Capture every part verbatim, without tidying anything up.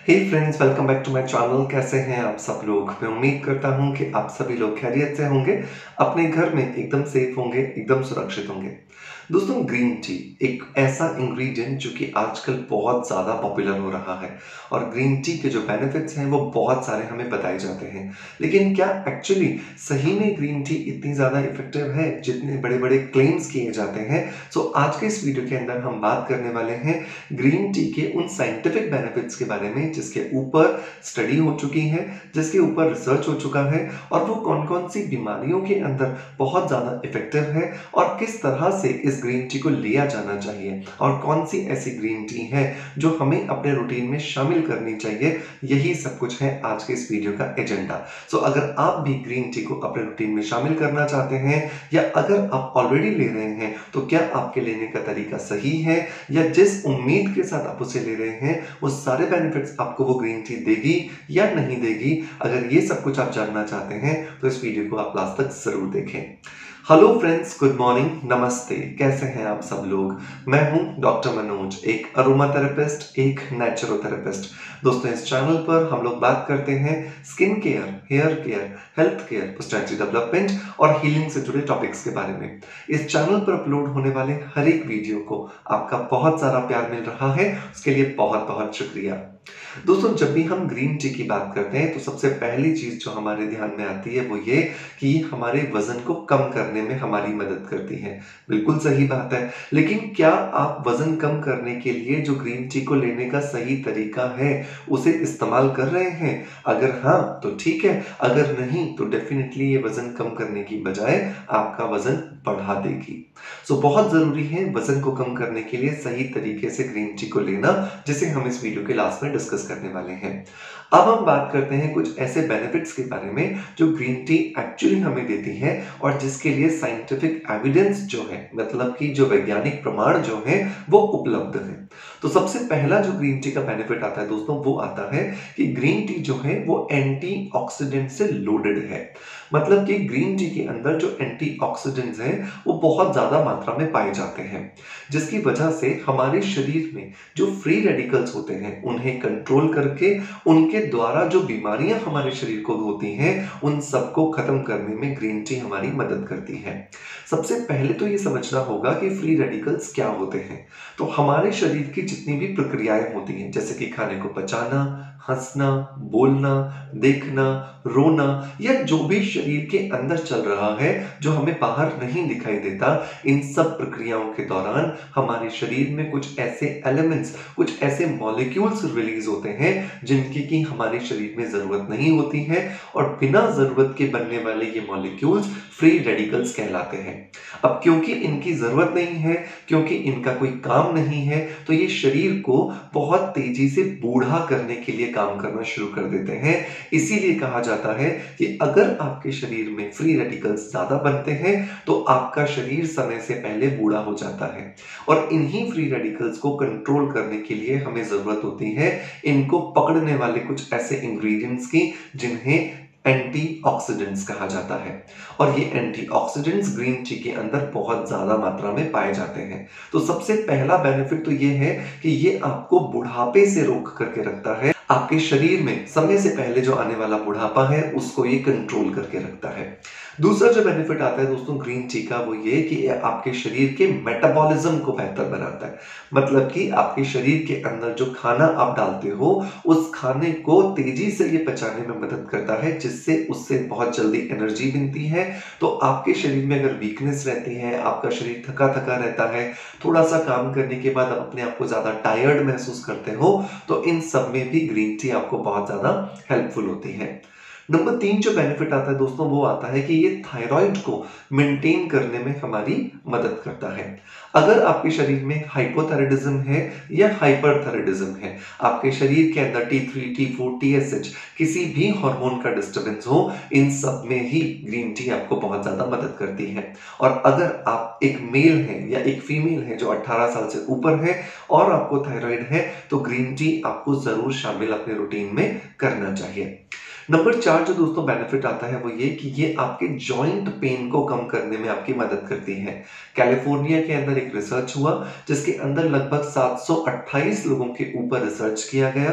Hey friends, welcome back to my channel. कैसे हैं आप सब लोग? मैं उम्मीद करता हूं कि आप सभी लोग खैरियत से होंगे, अपने घर में एकदम सेफ होंगे, एकदम सुरक्षित होंगे। दोस्तों, ग्रीन टी एक ऐसा इंग्रेडिएंट जो कि आजकल बहुत ज़्यादा पॉपुलर हो रहा है और ग्रीन टी के जो बेनिफिट्स हैं वो बहुत सारे हमें बताए जाते हैं। लेकिन क्या एक्चुअली सही में ग्रीन टी इतनी ज़्यादा इफ़ेक्टिव है जितने बड़े-बड़े क्लेम्स किए जाते हैं? सो आज के इस वीडियो के अंदर हम बात करने वाले हैं ग्रीन टी के उन साइंटिफिक बेनिफिट्स के बारे में जिसके ऊपर स्टडी हो चुकी है, जिसके ऊपर रिसर्च हो चुका है और वो कौन-कौन सी बीमारियों के अंदर बहुत ज़्यादा इफ़ेक्टिव है और किस तरह से इस ग्रीन टी को लिया जाना चाहिए और कौन सी ऐसी ग्रीन टी है जो हमें अपने रूटीन में शामिल करनी चाहिए। यही सब कुछ है आज के इस वीडियो का एजेंडा। सो अगर आप भी ग्रीन टी को अपने रूटीन में शामिल करना चाहते हैं या अगर आप ऑलरेडी ले रहे हैं तो क्या आपके लेने का तरीका सही है या जिस उम्मीद के साथ आप उसे ले रहे हैं वो सारे बेनिफिट्स आपको वो ग्रीन टी देगी या नहीं देगी। अगर ये सब कुछ आप जानना चाहते हैं तो इस वीडियो को आप लास्ट तक जरूर देखें। हेलो फ्रेंड्स, गुड मॉर्निंग, नमस्ते। कैसे हैं आप सब लोग? मैं हूं डॉक्टर मनोज, एक अरोमा थेरेपिस्ट, एक नेचुरोथेरेपिस्ट। दोस्तों, इस चैनल पर हम लोग बात करते हैं skin care, hair care, health care, personality development और हीलिंग से जुड़े टॉपिक्स के बारे में। इस चैनल पर अपलोड होने वाले हर एक वीडियो को आपका बहुत सारा प्यार मिल रहा है, उसके लिए बहुत बहुत शुक्रिया। दोस्तों, जब भी हम ग्रीन टी की बात करते हैं तो सबसे पहली चीज जो हमारे ध्यान में आती है वो ये कि हमारे वजन को कम करने में हमारी मदद करती है। बिल्कुल सही बात है, लेकिन क्या आप वजन कम करने के लिए जो ग्रीन टी को लेने का सही तरीका है उसे इस्तेमाल कर रहे हैं? अगर हाँ तो ठीक है, अगर नहीं तो डेफिनेटली ये वजन कम करने की बजाय आपका वजन बढ़ा देगी। सो बहुत जरूरी है वजन को कम करने के लिए सही तरीके से ग्रीन टी को लेना, जिसे हम इस वीडियो के लास्ट में डिस्कस करने वाले हैं। अब हम बात करते हैं कुछ ऐसे बेनिफिट्स के बारे में जो ग्रीन टी एक्चुअली हमें देती है और जिसके लिए साइंटिफिक एविडेंस जो है, मतलब कि जो वैज्ञानिक प्रमाण जो है वो उपलब्ध है। तो सबसे पहला जो ग्रीन टी का बेनिफिट आता है दोस्तों, वो आता है कि ग्रीन टी जो है वो एंटीऑक्सीडेंट से लोडेड है। मतलब कि ग्रीन टी के अंदर जो एंटीऑक्सीडेंट्स हैं वो बहुत ज्यादा मात्रा में पाए जाते हैं, जिसकी वजह से हमारे शरीर में जो फ्री रेडिकल्स होते हैं उन्हें कंट्रोल करके उनके द्वारा जो बीमारियां हमारे शरीर को होती हैं उन सबको खत्म करने में ग्रीन टी हमारी मदद करती है। सबसे पहले तो ये समझना होगा कि फ्री रेडिकल्स क्या होते हैं। तो हमारे शरीर की जितनी भी प्रक्रियाएं होती हैं, जैसे कि खाने को पचाना, हंसना, बोलना, देखना, रोना या जो भी शरीर के अंदर चल रहा है जो हमें बाहर नहीं दिखाई देता, इन सब प्रक्रियाओं के दौरान हमारे शरीर में कुछ ऐसे एलिमेंट्स, कुछ ऐसे मॉलिक्यूल्स रिलीज होते हैं जिनकी की हमारे शरीर में जरूरत नहीं होती है और बिना जरूरत के बनने वाले ये मॉलिक्यूल्स फ्री रेडिकल्स कहलाते हैं। अब क्योंकि इनकी जरूरत नहीं है, क्योंकि इनका कोई काम नहीं है, तो ये शरीर को बहुत तेजी से बूढ़ा करने के लिए काम करना शुरू कर देते हैं। इसीलिए कहा जाता है कि अगर आपके शरीर में फ्री रेडिकल्स ज्यादा बनते हैं तो आपका शरीर समय से पहले बूढ़ा हो जाता है और इन्हीं फ्री रेडिकल्स को कंट्रोल करने के लिए हमें जरूरत होती है इनको पकड़ने वाले कुछ ऐसे इंग्रेडिएंट्स की जिन्हें एंटीऑक्सीडेंट्स कहा जाता है। और ये एंटीऑक्सीडेंट्स ग्रीन टी के अंदर बहुत ज्यादा मात्रा में पाए जाते हैं। तो सबसे पहला बेनिफिट तो ये है कि ये आपको बुढ़ापे से रोक करके रखता है। आपके शरीर में समय से पहले जो आने वाला बुढ़ापा है उसको ये कंट्रोल करके रखता है। दूसरा जो बेनिफिट आता है दोस्तों ग्रीन टी का, वो ये कि ये आपके शरीर के मेटाबॉलिज्म को बेहतर बनाता है। मतलब कि आपके शरीर के अंदर जो खाना आप डालते हो उस खाने को तेजी से ये पचाने में मदद करता है, जिससे उससे बहुत जल्दी एनर्जी बनती है। तो आपके शरीर में अगर वीकनेस रहती है, आपका शरीर थका थका रहता है, थोड़ा सा काम करने के बाद आप अपने आप को ज्यादा टायर्ड महसूस करते हो, तो इन सब में भी ग्रीन टी आपको बहुत ज्यादा हेल्पफुल होती है। नंबर तीन जो बेनिफिट आता है दोस्तों, वो आता है कि ये थायराइड को मेंटेन करने में हमारी मदद करता है। अगर आपके शरीर में हाइपोथायराइडिज्म है या हाइपरथायराइडिज्म है, आपके शरीर के अंदर T three, T four, T S H किसी भी हार्मोन का डिस्टर्बेंस हो, इन सब में ही ग्रीन टी आपको बहुत ज्यादा मदद करती है। और अगर आप एक मेल हैं या एक फीमेल है जो अठारह साल से ऊपर है और आपको थायराइड है, तो ग्रीन टी आपको जरूर शामिल अपने रूटीन में करना चाहिए। नंबर चार जो दोस्तों बेनिफिट आता है वो ये कि ये आपके जॉइंट पेन को कम करने में आपकी मदद करती है। कैलिफोर्निया के अंदर एक रिसर्च हुआ जिसके अंदर लगभग सात सौ अट्ठाईस लोगों के ऊपर रिसर्च किया गया।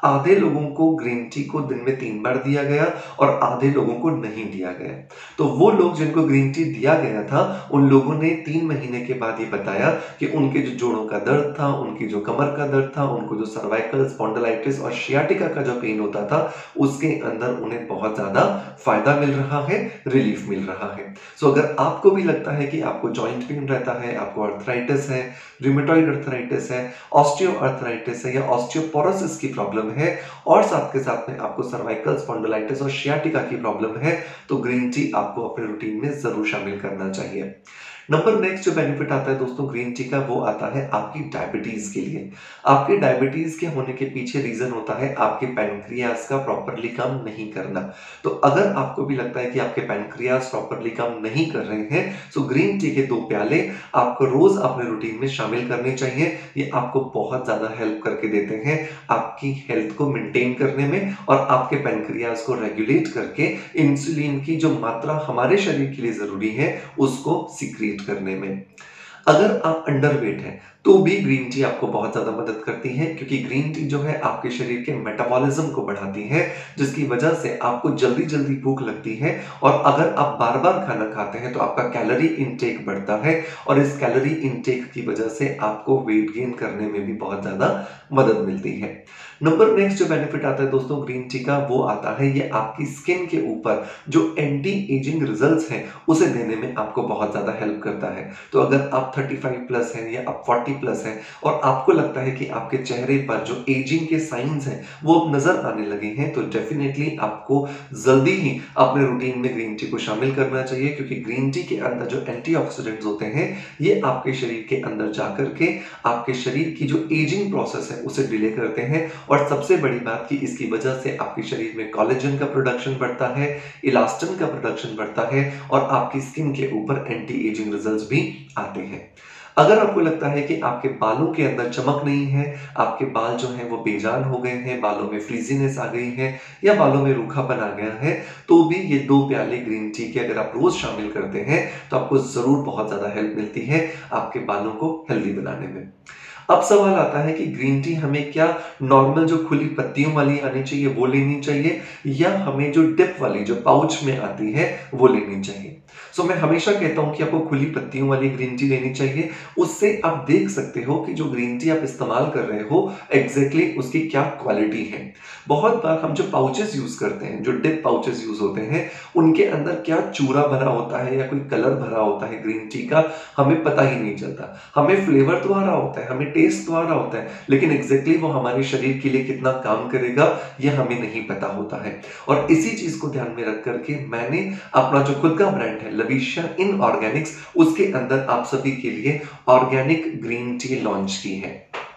आधे लोगों को ग्रीन टी को दिन में तीन बार दिया गया और आधे लोगों को नहीं दिया गया। तो वो लोग जिनको ग्रीन टी दिया गया था, उन लोगों ने तीन महीने के बाद ये बताया कि उनके जो जोड़ों का दर्द था, उनकी जो कमर का दर्द था, उनको जो सर्वाइकल स्पॉन्डिलाइटिस और सियाटिका का जो पेन होता था, उसके अंदर उन्हें बहुत ज़्यादा फ़ायदा मिल रहा है, रिलीफ मिल रहा है। सो अगर आपको भी लगता है कि आपको जॉइंट पेन रहता है, आपको आर्थराइटिस है, रूमेटॉइड आर्थराइटिस है, ऑस्टियो आर्थराइटिस है या ऑस्टियोपोरोसिस की प्रॉब्लम है और साथ के साथ में आपको सर्वाइकल स्पॉन्डिलाइटिस और सियाटिका की प्रॉब्लम है, तो ग्रीन टी आपको अपने रूटीन में ज़रूर शामिल करना चाहिए। नंबर नेक्स्ट जो बेनिफिट आता है दोस्तों ग्रीन टी का, वो आता है आपकी डायबिटीज़ के लिए। आपके डायबिटीज़ के होने के पीछे रीज़न होता है आपके पैनक्रियाज़ का प्रॉपर्ली काम नहीं करना। तो अगर आपको भी लगता है कि आपके पैनक्रियाज़ प्रॉपर्ली काम नहीं कर रहे हैं, तो ग्रीन टी के दो प्याले आपको रोज़ अपने रूटीन में शामिल करने चाहिए। ये आपको बहुत ज़्यादा हेल्प करके देते हैं आपकी हेल्थ को मेंटेन करने में और आपके पैनक्रियाज़ को रेगुलेट करके इंसुलिन की जो मात्रा हमारे शरीर के लिए ज़रूरी है, उसको सीक्रेट करने में। अगर आप अंडरवेट हैं, तो भी ग्रीन टी आपको बहुत ज़्यादा मदद करती है, क्योंकि ग्रीन टी जो है आपके शरीर के मेटाबॉलिज्म को बढ़ाती है, जिसकी वजह से आपको जल्दी-जल्दी भूख लगती है और अगर आप बार-बार खाना खाते हैं, तो आपका कैलोरी इनटेक बढ़ता है और इस कैलोरी इनटेक की वजह से आपको वेट गेन करने में भी बहुत ज़्यादा मदद मिलती है। नंबर नेक्स्ट जो बेनिफिट आता है दोस्तों ग्रीन टी का, वो आता है ये आपकी स्किन के ऊपर जो एंटी एजिंग रिजल्ट्स हैं, उसे देने में आपको बहुत ज़्यादा हेल्प करता है। तो अगर आप पैंतीस प्लस हैं या आप चालीस प्लस हैं और आपको लगता है कि आपके चेहरे पर जो एजिंग के साइंस हैं वो अब नजर आने लगे हैं, तो डेफिनेटली आपको जल्दी ही अपने रूटीन में ग्रीन टी को शामिल करना चाहिए, क्योंकि ग्रीन टी के अंदर जो एंटीऑक्सीडेंट्स होते हैं ये आपके शरीर के अंदर जाकर के आपके शरीर की जो एजिंग प्रोसेस है उसे डिले करते हैं और सबसे बड़ी बात कि इसकी वजह से आपके शरीर में कोलेजन का प्रोडक्शन बढ़ता है, इलास्टिन का प्रोडक्शन बढ़ता है और आपकी स्किन के ऊपर एंटी एजिंग रिजल्ट्स भी आते हैं। अगर आपको लगता है कि आपके बालों के अंदर चमक नहीं है, आपके बाल जो हैं वो बेजान हो गए हैं, बालों में फ्रीजीनेस आ गई है या बालों में रूखापन आ गया है, तो भी ये दो प्याले ग्रीन टी के अगर आप रोज शामिल करते हैं तो आपको जरूर बहुत ज्यादा हेल्प मिलती है आपके बालों को हेल्दी बनाने में। अब सवाल आता है कि ग्रीन टी हमें क्या नॉर्मल जो खुली पत्तियों वाली आनी चाहिए वो लेनी चाहिए या हमें जो डिप वाली जो पाउच में आती है वो लेनी चाहिए। सो so, मैं हमेशा कहता हूं कि आपको खुली पत्तियों वाली ग्रीन टी लेनी चाहिए। उससे आप देख सकते हो कि जो ग्रीन टी आप इस्तेमाल कर रहे हो एग्जैक्टली exactly उसकी क्या क्वालिटी है। बहुत बार हम जो पाउचेस यूज करते हैं, जो डिप पाउचेस यूज होते हैं, उनके अंदर क्या चूरा भरा होता है या कोई कलर भरा होता है ग्रीन टी का, हमें पता ही नहीं चलता। हमें फ्लेवर तो आ रहा होता है, हमें टेस्ट तो आ रहा होता है, लेकिन एग्जैक्टली वो हमारे शरीर के लिए कितना काम करेगा ये हमें नहीं पता होता है। और इसी चीज को ध्यान में रख करके मैंने अपना जो खुद का ब्रांड है लविशिया इन ऑर्गेनिक्स, उसके अंदर आप सभी के लिए ऑर्गेनिक ग्रीन टी लॉन्च की है।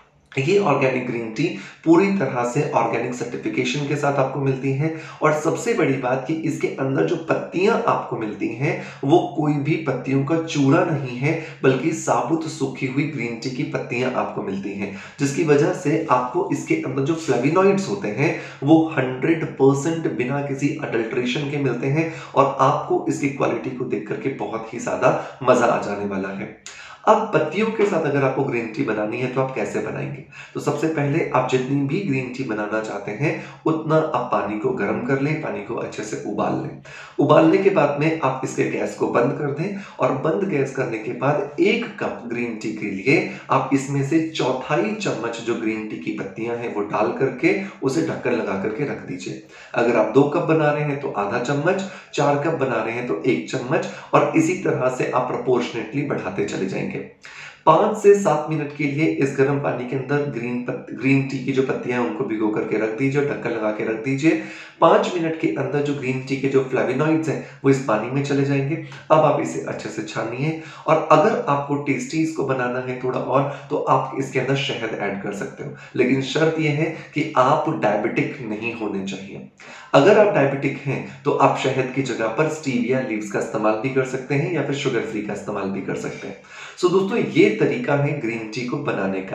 ये ऑर्गेनिक ग्रीन टी पूरी तरह से ऑर्गेनिक सर्टिफिकेशन के साथ आपको मिलती है और सबसे बड़ी बात कि इसके अंदर जो पत्तियां आपको मिलती हैं वो कोई भी पत्तियों का चूरा नहीं है, बल्कि साबुत सूखी हुई ग्रीन टी की पत्तियां आपको मिलती हैं, जिसकी वजह से आपको इसके अंदर जो फ्लेविनॉइड्स होते हैं वो हंड्रेड परसेंट बिना किसी अडल्ट्रेशन के मिलते हैं और आपको इसकी क्वालिटी को देख करके बहुत ही ज्यादा मजा आ जाने वाला है। अब पत्तियों के साथ अगर आपको ग्रीन टी बनानी है तो आप कैसे बनाएंगे? तो सबसे पहले आप जितनी भी ग्रीन टी बनाना चाहते हैं उतना आप पानी को गर्म कर लें, पानी को अच्छे से उबाल लें। उबालने के बाद में आप इसके गैस को बंद कर दें और बंद गैस करने के बाद एक कप ग्रीन टी के लिए आप इसमें से चौथाई चम्मच जो ग्रीन टी की पत्तियां हैं वो डाल करके उसे ढक्कन लगा करके रख दीजिए। अगर आप दो कप बना रहे हैं तो आधा चम्मच, चार कप बना रहे हैं तो एक चम्मच और इसी तरह से आप प्रोपोर्शनेटली बढ़ाते चले जाएंगे। पांच से सात मिनट के लिए इस गर्म पानी के अंदर ग्रीन पत, ग्रीन टी की जो पत्तियां हैं उनको भिगो करके रख दीजिए और ढक्कन लगा के रख दीजिए। पांच मिनट के अंदर जो ग्रीन टी के जो फ्लेविनॉइड्स हैं वो इस पानी में चले जाएंगे। अब आप इसे अच्छे से छानिए और अगर आपको टेस्टी इसको बनाना है थोड़ा और तो आप इसके अंदर शहद ऐड कर सकते हो, लेकिन शर्त यह है कि आप डायबिटिक नहीं होने चाहिए। अगर आप डायबिटिक हैं तो आप शहद की जगह पर स्टीविया लीव्स का इस्तेमाल भी कर सकते हैं या फिर शुगर फ्री का इस्तेमाल भी कर सकते हैं। सो दोस्तों ये तरीका है ग्रीन टी को बनाने का।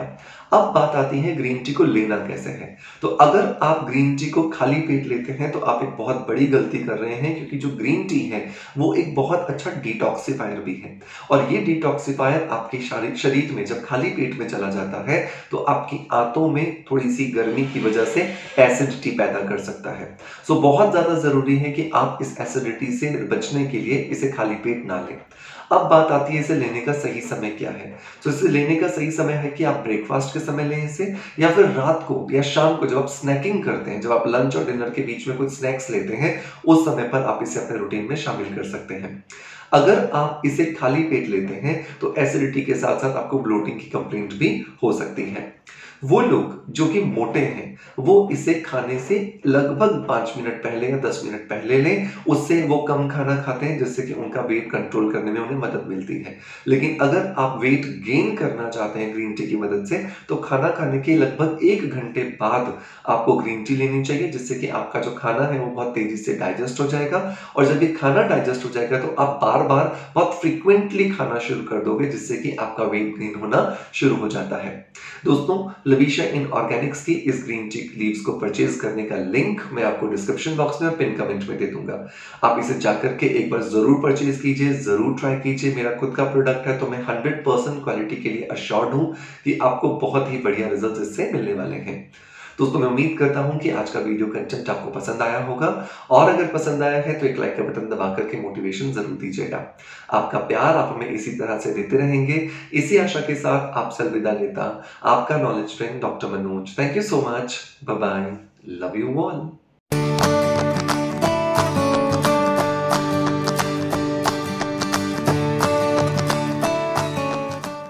अब बात आती है ग्रीन टी को लेना कैसे है। तो अगर आप ग्रीन टी को खाली पेट लेते हैं तो आप एक बहुत बड़ी गलती कर रहे हैं, क्योंकि जो ग्रीन टी है वो एक बहुत अच्छा डिटॉक्सिफायर भी है और ये डिटॉक्सिफायर आपके शारी शरीर में जब खाली पेट में चला जाता है तो आपकी आंतों में थोड़ी-सी गर्मी की वजह से एसिडिटी पैदा कर सकता है। सो बहुत ज़्यादा ज़रूरी है कि आप इस एसिडिटी से बचने के लिए इसे खाली पेट ना लें। अब बात आती है इसे लेने का सही समय क्या है? तो इसे लेने का सही समय है कि आप ब्रेकफ़ास्ट के समय लें इसे, या फिर रात को या शाम को जब आप स्नैकिंग करते हैं, जब आप लंच और डिनर के बीच में कुछ स्नैक्स लेते हैं, उस समय पर आप इसे अपने रूटीन में शामिल कर सकते हैं। अगर आप इसे खाली पेट लेते हैं, तो एसिडिटी के साथ-साथ आपको ब्लोटिंग की कंप्लेंट भी हो सकती है। वो लोग जो कि मोटे हैं, वो इसे खाने से लगभग पाँच मिनट पहले या दस मिनट पहले लें, उससे वो कम खाना खाते हैं जिससे कि उनका वेट कंट्रोल करने में उन्हें मदद मिलती है। लेकिन अगर आप वेट गेन करना चाहते हैं ग्रीन टी की मदद से, तो खाना खाने के लगभग एक घंटे बाद आपको ग्रीन टी लेनी चाहिए, जिससे कि आपका जो खाना है वो बहुत तेज़ी से डाइजेस्ट हो जाएगा और जब ये खाना डाइजेस्ट हो जाएगा तो आप बार-बार बहुत फ्रीक्वेंटली खाना शुरू कर दोगे, जिससे कि आपका वेट गेन होना शुरू हो जाता है। दोस्तों, लविशा इन ऑर्गेनिक्स की इस ग्रीन टी लीव्स को परचेज करने का लिंक मैं आपको डिस्क्रिप्शन बॉक्स में और पिन कमेंट में दे दूंगा। आप इसे जाकर के एक बार जरूर परचेज कीजिए, जरूर ट्राई कीजिए। मेरा खुद का प्रोडक्ट है तो मैं हंड्रेड परसेंट क्वालिटी के लिए अश्योर्ड हूं कि आपको बहुत ही बढ़िया रिजल्ट इससे मिलने वाले हैं। दोस्तों, मैं उम्मीद करता हूं कि आज का वीडियो कंटेंट आपको पसंद आया होगा और अगर पसंद आया है तो एक लाइक का बटन दबा करके मोटिवेशन जरूर दीजिएगा। आपका प्यार आप हमें इसी तरह से देते रहेंगे। इसी आशा के साथ आपसे अलविदा लेता आपका knowledge friend doctor Manoj. Thank you so much. Bye bye. Love you all.